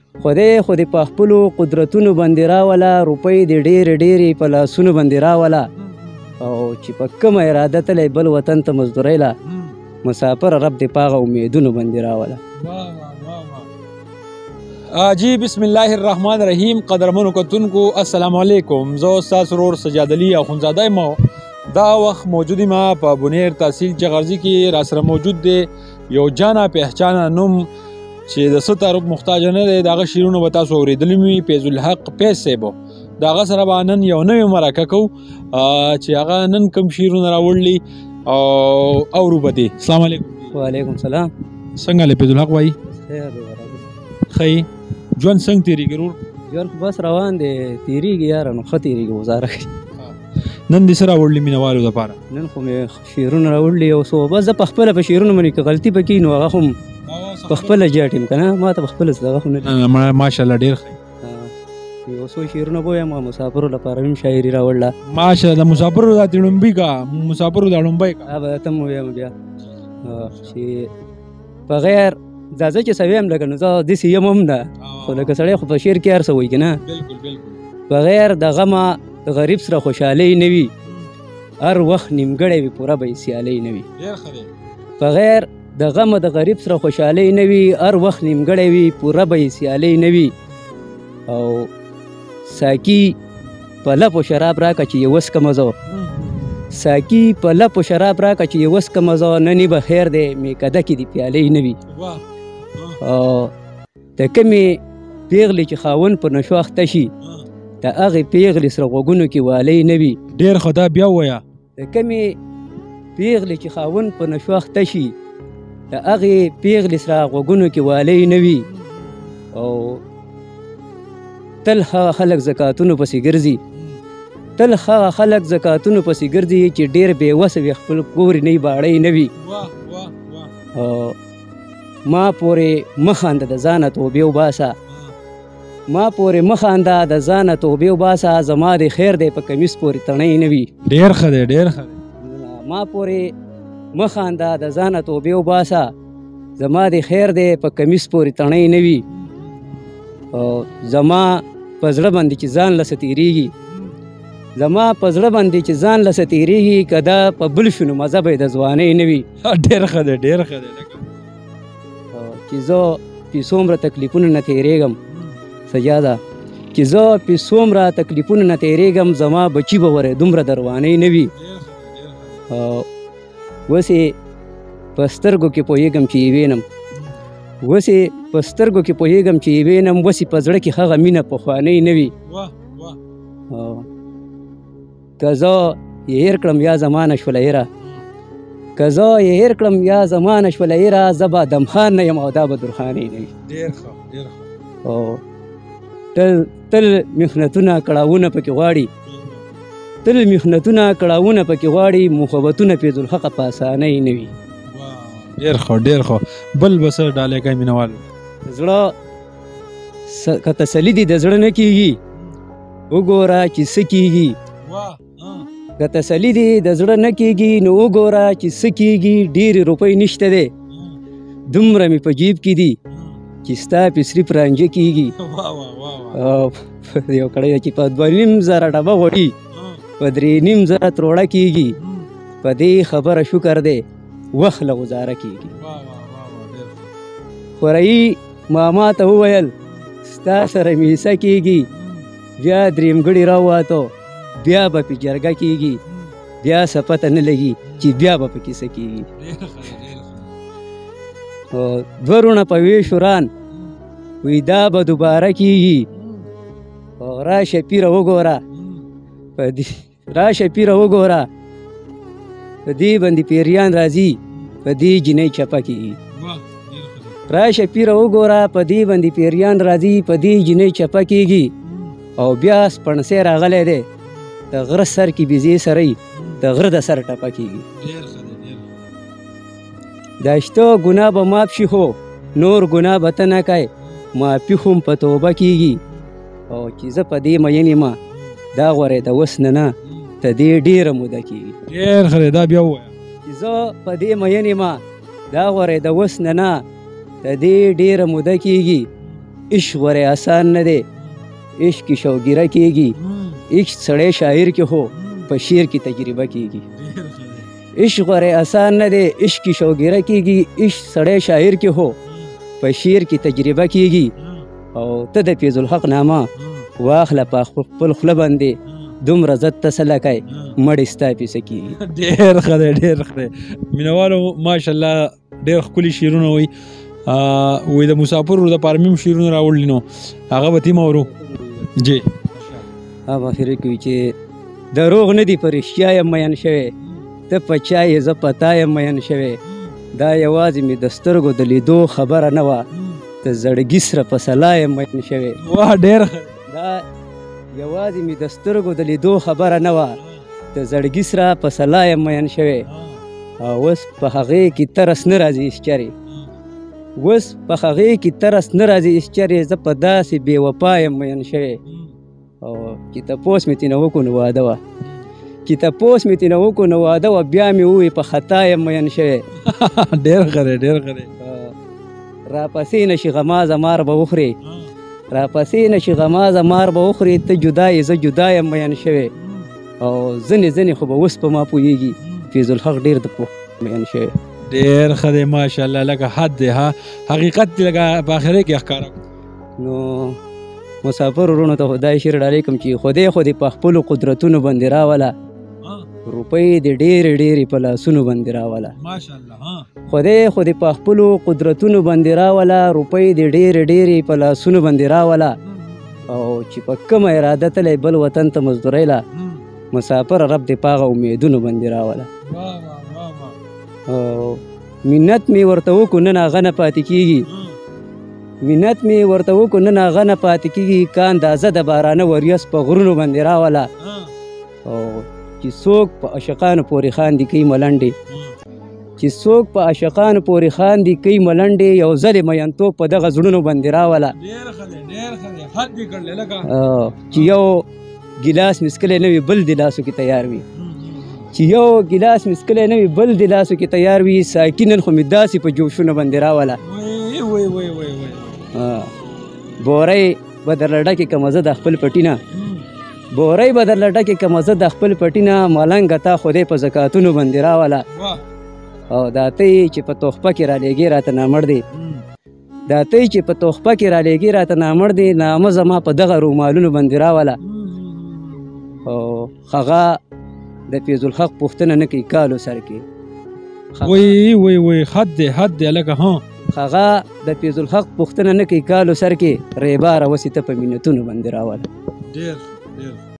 خدای خو دې په خپلو قدرتونو باندې راوله، روپۍ دې ډېرې په لاسونو باندې راوله، او چې په کومه اراده تلی بل وطن ته مزدورۍ له مسافر رب دې په هغه امیدونو باندې راوله. جی بسم الله الرحمن الرحیم. قدرمنو کتونکو السلام علیکم. زه ستاسو ورور سجاد علي اخونزاده یم. دا وخت موجود یم په بونیر تحصیل چغرزي کې. راسره موجود دی یو جانا پهچانا نوم چې د څه تعارف محتاج نه دی. د هغه شعرونه به تاسو اورېدلي وي. فیض الحق فیض صاحب د هغه سره به نن یو نوې مرکه کوو چې هغه نن کوم شعرونه راوړلي او اورو به دې. السلام علیکم. وعلیکم سلام. څنګه دی فیض الحق وایي؟ ښه ژوند څنګه تېرېږي ورور؟ ژوند بس روان دی، تېرېږي یاره، نو ښه تېرېږي، ګزاره کوي. نن دې څه راوړلي مینهوالو دپاره؟ نن خو مې شعرونه راوړلي یو څو، بس زه په خپله په شعرونو باندې که غلطي پکې نو هغه خو په خپله جاټ یم که نه، ما ته په خپله دغه خو نه ماشاءالله ډېر ښه. یو څو شعرونه به ووایم، مسافرو لپاره هم شاعري راوړله. ماشاءالله. مسافرو دا تړومبي کا، مسافرو دا ړومبی کا، به ته م ووایم بیا چې په غیر دا زه چې څه ویم لکه نو زه داسې یم هم نه، خو لکه سړی خو په شعر کې هر څه وایي که نه. بغیر د غمه د غریب سره خوشحالۍ نه وي، هر وخت نیمګړی وي پوره به یې سیالۍ نه وي. بغیر د غمه د غریب سره خوشحالۍ نه وي، هر وخت نیمګړی وي پوره به یې سیالۍ نه وي. او ساقي په لپو شراب راکړه چې یې وڅکمه زه، ساقي په لپو شراب راکړه چې یې وڅکمه زه، نني به خیر دی میکده کې دې پیالۍ نه وي. او د کومې پیغلې چې خاوند په نشو اخته شي، د هغې پیغلې سره غوږونو کې والی نه وي. ډېر ښه، دا بیا ووایه. د کومې پیغلې چې خاوند په نشو اخته شي، د هغې پیغلې سره غوږونو کې والی نه وي. او تل هغه خلک زکاتونو پسې ګرځي، تل هغه خلک زکاتونو پسې ګرځي چې ډېر بېوسه وي، خپل کورې نه باړی نه وي. ما پورې مه خانده د ځانه توبې وباسه، ما پورې مه خانده د ځانه توبې وباسه، زما د خیر دی په کمیس پورې تڼۍ نه وي. ډېر ښه دی، ډېر ښه دی. ما پورې مه خانده د ځانه توبې وباسه، زما د خیر دی په کمیس پورې تڼۍ نه وي. زما په زړه باندې چې ځان لسه تېرېږي، زما په زړه باندې چې ځان لسه تېرېږي، که دا په بل شو نو مزه به یې د ځوانۍ نه وي. ډېر ښه دی، ډېر ښه دی. چې زه پې څومره تکلیفونو نه تېرېږم سجاده، چې زه پې څومره تکلیفونو نه تېرېږم، زما بچي به وری دومره د روانۍ نه وي. اوسې په سترګو کې پوهېږم چې یې وینم، اوسې په سترګو کې پوهېږم چې یې وینم، اوسې په زړه کې هغه مینه پخوانۍ نه وي. که زه یې هېر کړم یا زمانه شوله هېره، که زه یې هېر کړم یا زمانه شوله هېره، زه به دمخان نه یم او دا به درخانۍ نه وي. ډېر ښه، ډېر ښه. او تل محنتونه کړاوونه پکې غواړي، تل محنتونه کړاوونه پکې غواړي، محبتونه فیض الحقه په اسانۍ نه وي. ډېر ښه، ډېر ښه. بل به څه ډالۍ کوي مینهوالو؟ زړه که تسلي دې د زړه نه کېږي، وګوره چې څه کېږي. که تسلي دې د زړه نه کېږي نو وګوره چې څه کېږي. ډېرې روپۍ نشته دی، دومره مې په جیب کې دي چې ستا پې صرف رانجه کېږي. یو کړی چې په 2.5 ډبه غوړي، په 3.5 تروړه کېږي، په دې خبره شکر دی وخت له ګزاره کېږي. خورایي ماما ته وویل ستا سره میسه کېږي، بیا درېمګړي راووتو، بیا به پې جرګه کېږي، بیا څه پته نه لګي چې بیا به پکې څه کېږي. 2 روڼه په ویشو ران وی دا به دوباره کېږي. راشه پیره وګوره، راشه پیره وګوره، په دې باندې پیریان راځي، په دې جنۍ چپه کېږي. راشه پیره وګوره، په دې باندې پیریان راځي، په دې جنۍ چپه کېږي. او بیا سپڼسی راغلی دی، د غره سر کې بیزې سری، د غره د سر ټپه کېږي. دا شته ګناه به ماف شي، خو نور ګناه به ته نه کوې، معافي خو په توبه کېږي. او چې زه په دې مین یم، دا غوره د وس نه ته دې ډېره موده کېږي. ډېر ښه دی، دا بیا ووایه. چې زه په دې مین یم، دا غوره د وس نه ته دې ډېره موده کېږي. عشق غورې آسان نه دی عشق کې شوګیره کېږي عشق سړی شاعر کې هو په شعر کې تجربه کېږي عشق غورې آسان نه دی عشق کې شوګیره کېږي عشق سړی شاعر کې هو په شعر کې تجربه کېږي او ته د فیض الحق نامه واخله په خپل خوله باندې دومره زت ته څه لکئ مړې ستا پیسه کېږي ډېر ښه دی ډېر ښه دی مینوالو ماشاءالله ډېر ښکلي شعرونه وایي وایي د مسافرو دپاره مې هم شعرونه راوړلي نو هغه به تیم اورو جی هغه اخر کې چې دروغ نه دي په رښتیا یم مین شوی ته په چا یې زه په تا یم مین شوی دا یوازې مې د سترګو د لیدو خبره نه وه د زړګي سره په سلا یم مین شوی واه ډېر ښه دا یوازې مې د سترګو د لیدو خبره نه وه د زړګي سره په سلا یم مین شوی او اوس په هغې کې ترس نه راځي اسچرې اوس په هغې کې ترس نه راځي اسچرې زه په داسې بې وفا یم مین شوی او چې تپوس مې ترېنه وکړو نو واده وه چې تپوس مې ترېنه وکړو نو واده وه بیا مې ووایي په خطا یم مین شوی ډېر ښه دی ډېر ښه دی راپسې نشي غمازه مار به وخورې راپسې نشي غمازه مار به وخورې ته جدا یې زه جدا یم مین شوی او ځینې ځینې خو به اوس په ما پوهېږي فیض الحق ډېر د پوه مین شوی ډېر ښه دی ماشاءالله لکه حد دی ها حقیقت دی لکه په آخرې کې ښکاره نو مسافر ورونو ته خدای شعر ډالۍ کوم چې خدای خو دې په خپلو قدرتونو باندې راوله روپۍ دې ډېرې ډېرې په لاسونو باندې راوله ماشاءالله خدای خو دې په خپلو قدرتونو باندې راوله روپۍ دې ډېرې ډېرې په لاسونو باندې راوله او چې په کومه اراده تلی بل وطن ته مزدورۍ له مسافر رب دې په هغه امیدونو باندې راوله او منت مې ورته وکړو نن هغه نه پاتې کېږي منت مې ورته وکړو نن هغه نه پاتې کېږي که اندازه د بارانه وریځ په غرونو باندې راوله او چې څوک په عاشقانو پورې خاندي کوي ملنډې چې څوک په عاشقانو پورې خاندي کوي ملنډې یو ځل یې مینتوب په دغه زړونو باندې راوله چې یو ګیلاس مسکلی نه وي بل د لاسو کې تیار وي چې یو ګیلاس مسکلی نه وي بل د لاسو کې تیار وي ساکي نن خو مې داسې په جوشونو باندې راوله بورۍ به درله ډکې کمه زه د خپل پټي نه بورۍ به درله ډکې کمه زه د خپل پټي نه ملنګه تا خدای په زکاتونو باندې راوله او دا ته چې په تحفه کې رالیږې راته نامړ دی دا ته چې په تحفه کې رالیږې راته نامړ دی نامه زما په دغه رومالونو باندې راوله او هغه د فیض الحق پوښتنه نه کوي کالو سر کې وای حد دی هلکه ها هغه د فیض الحق پوښتنه نه کوي کالو سر کې ریباره وسې ته په منتونو باندې راوله